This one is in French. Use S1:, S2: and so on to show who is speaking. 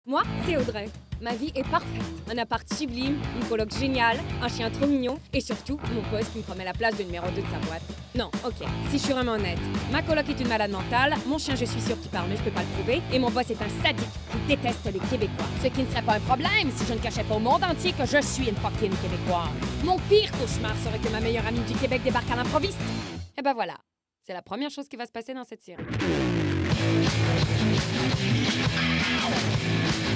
S1: Moi, c'est Audrey. Ma vie est parfaite. Un appart sublime, une coloc géniale, un chien trop mignon et surtout, mon boss qui me promet la place de numéro 2 de sa boîte. Non, ok, si je suis vraiment honnête. Ma coloc est une malade mentale, mon chien je suis sûre qu'il parle mais je peux pas le prouver, et mon boss est un sadique qui déteste les Québécois. Ce qui ne serait pas un problème si je ne cachais pas au monde entier que je suis une fucking Québécoise. Mon pire cauchemar serait que ma meilleure amie du Québec débarque à l'improviste. Et ben voilà, c'est la première chose qui va se passer dans cette série.